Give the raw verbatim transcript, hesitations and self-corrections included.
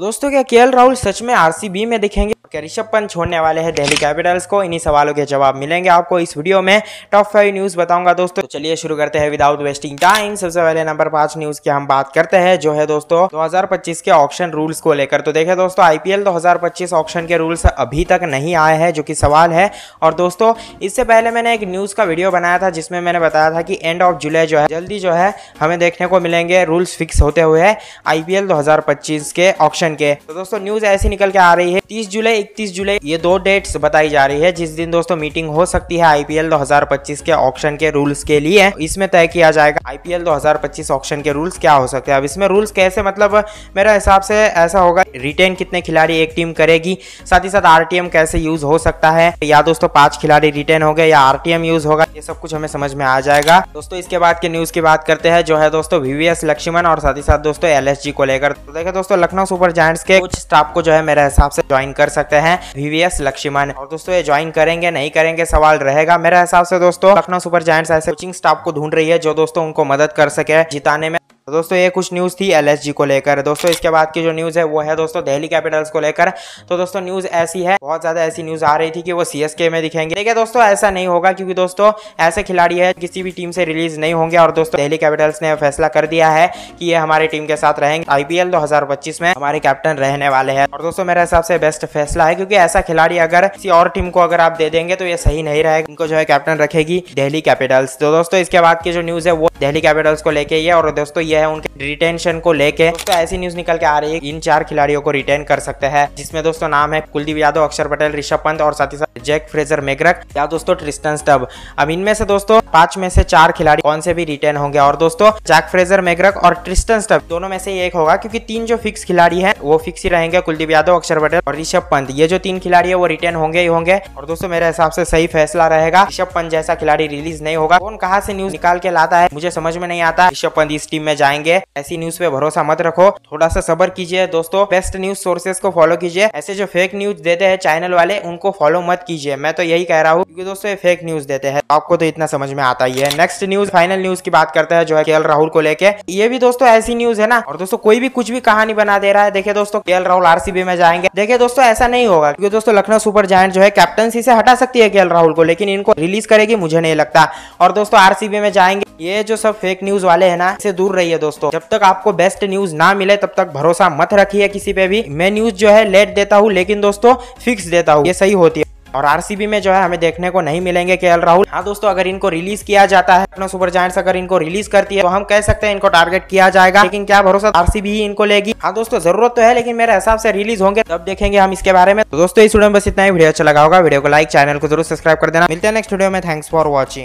दोस्तों क्या केएल राहुल सच में आरसीबी में दिखेंगे? क्या ऋषभ पंत छोड़ने वाले हैं दिल्ली कैपिटल्स को? इन्हीं सवालों के जवाब मिलेंगे आपको इस वीडियो में। टॉप फाइव न्यूज बताऊंगा दोस्तों। तो चलिए शुरू करते हैं विदाउट वेस्टिंग टाइम। सबसे पहले नंबर पांच न्यूज की हम बात करते हैं, जो है दोस्तों दो हज़ार पच्चीस के ऑक्शन रूल्स को लेकर। तो देखिए दोस्तों, आईपीएल दो हज़ार पच्चीस ऑक्शन के रूल्स अभी तक नहीं आए हैं, जो कि सवाल है। और दोस्तों इससे पहले मैंने एक न्यूज का वीडियो बनाया था जिसमें मैंने बताया था कि एंड ऑफ जुलाई जो है जल्दी जो है हमें देखने को मिलेंगे रूल्स फिक्स होते हुए आईपीएल दो हज़ार पच्चीस के ऑक्शन के। तो दोस्तों न्यूज ऐसी निकल के आ रही है तीस जुलाई इकतीस जुलाई, ये दो डेट्स बताई जा रही है जिस दिन दोस्तों मीटिंग हो सकती है आईपीएल दो हज़ार पच्चीस के ऑक्शन के रूल्स के लिए। इसमें तय किया जाएगा आईपीएल दो हज़ार पच्चीस ऑक्शन के रूल्स क्या हो सकते हैं। अब इसमें रूल्स कैसे, मतलब मेरे हिसाब से ऐसा होगा, रिटेन कितने खिलाड़ी एक टीम करेगी, साथ ही साथ आरटीएम कैसे यूज हो सकता है, या दोस्तों पांच खिलाड़ी रिटेन हो गए या आरटीएम यूज होगा, ये सब कुछ हमें समझ में आ जाएगा दोस्तों। इसके बाद के न्यूज की बात करते हैं, जो है दोस्तों वीवीएस लक्ष्मण और साथ ही साथ दोस्तों एलएसजी को लेकर। तो देखिए दोस्तों, लखनऊ सुपर जायंट्स के कुछ स्टाफ को जो है मेरे हिसाब से ज्वाइन कर सकते हैं वीवीएस लक्ष्मण। और दोस्तों ये ज्वाइन करेंगे नहीं करेंगे सवाल रहेगा। मेरे हिसाब से दोस्तों लखनऊ सुपर जायंट्स ऐसे कोचिंग स्टाफ को ढूंढ रही है जो दोस्तों उनको मदद कर सके जिताने में। तो दोस्तों ये कुछ न्यूज थी एलएसजी को लेकर। दोस्तों इसके बाद की जो न्यूज है वो है दोस्तों दिल्ली कैपिटल्स को लेकर। तो दोस्तों न्यूज ऐसी है, बहुत ज्यादा ऐसी न्यूज आ रही थी कि वो सीएसके में दिखेंगे। देखिए दोस्तों ऐसा नहीं होगा, क्योंकि दोस्तों ऐसे खिलाड़ी है किसी भी टीम से रिलीज नहीं होंगे। और दोस्तों दिल्ली कैपिटल्स ने फैसला कर दिया है कि ये हमारी टीम के साथ रहेंगे, आईपीएल दो हज़ार पच्चीस में हमारे कैप्टन रहने वाले हैं। और दोस्तों मेरे हिसाब से बेस्ट फैसला है, क्योंकि ऐसा खिलाड़ी अगर किसी और टीम को अगर आप दे देंगे तो ये सही नहीं रहेगा। इनको जो है कैप्टन रखेगी दिल्ली कैपिटल्स। तो दोस्तों इसके बाद की जो न्यूज है वो दिल्ली कैपिटल्स को लेके है। और दोस्तों ये है उनके रिटेंशन को लेके। दोस्तों ऐसी न्यूज निकल के आ रही है इन चार खिलाड़ियों को रिटेन कर सकते हैं, जिसमें दोस्तों नाम है कुलदीप यादव, अक्षर पटेल, ऋषभ पंत और साथ ही साथ जैक फ्रेजर मैकग्रा या दोस्तों ट्रिस्टन स्टब। अब इनमें से दोस्तों पांच में से चार खिलाड़ी कौन से भी रिटेन होंगे। और दोस्तों जैक फ्रेजर मैकग्रा और ट्रिस्टन स्टब दोनों में से एक होगा, क्योंकि तीन जो फिक्स खिलाड़ी है वो फिक्स ही रहेंगे, कुलदीप यादव, अक्षर पटेल और ऋषभ पंत। ये जो तीन खिलाड़ी है वो रिटेन होंगे ही होंगे। और दोस्तों मेरे हिसाब से सही फैसला रहेगा, ऋषभ पंत जैसा खिलाड़ी रिलीज नहीं होगा। कौन कहां से न्यूज निकाल के लाता है मुझे समझ में नहीं आता। ऋषभ पंत इस टीम में जाएंगे, ऐसी न्यूज पे भरोसा मत रखो, थोड़ा सा सब्र कीजिए दोस्तों। बेस्ट न्यूज सोर्सेस को फॉलो कीजिए, ऐसे जो फेक न्यूज देते हैं चैनल वाले उनको फॉलो मत कीजिए। मैं तो यही कह रहा हूँ, क्योंकि दोस्तों ये फेक न्यूज देते हैं, आपको तो इतना समझ में आता ही है। नेक्स्ट न्यूज, फाइनल न्यूज की बात करते हैं, जो है केएल राहुल को लेके। ये भी दोस्तों ऐसी न्यूज है ना, और दोस्तों कोई भी कुछ भी कहानी बना दे रहा है। देखिए दोस्तों केएल राहुल आरसीबी में जाएंगे, देखिए दोस्तों ऐसा नहीं होगा, क्योंकि दोस्तों लखनऊ सुपर जायंट जो है कैप्टनसी से हटा सकती है केएल राहुल को, लेकिन इनको रिलीज करेगी मुझे नहीं लगता। और दोस्तों आरसीबी में जाएंगे, ये जो सब फेक न्यूज वाले हैं ना, इससे दूर रहिए दोस्तों। जब तक आपको बेस्ट न्यूज ना मिले तब तक भरोसा मत रखिए किसी पे भी। मैं न्यूज जो है लेट देता हूँ, लेकिन दोस्तों फिक्स देता हूँ, ये सही होती है। और आरसीबी में जो है हमें देखने को नहीं मिलेंगे केएल राहुल। हाँ दोस्तों, अगर इनको रिलीज किया जाता है, लखनऊ सुपर जायंट्स अगर इनको रिलीज करती है तो हम कह सकते हैं इनको टारगेट किया जाएगा, लेकिन क्या भरोसा आरसीबी ही इनको लेगी। हाँ दोस्तों जरूरत तो है, लेकिन मेरे हिसाब से रिलीज होंगे तब देखेंगे हम इसके बारे में। तो दोस्तों इस वीडियो में बस इतना ही। वीडियो अच्छा लगा होगा वीडियो को लाइक, चैनल को जरूर सब्सक्राइब कर देना। मिलते हैं नेक्स्ट वीडियो में। Thanks for watching.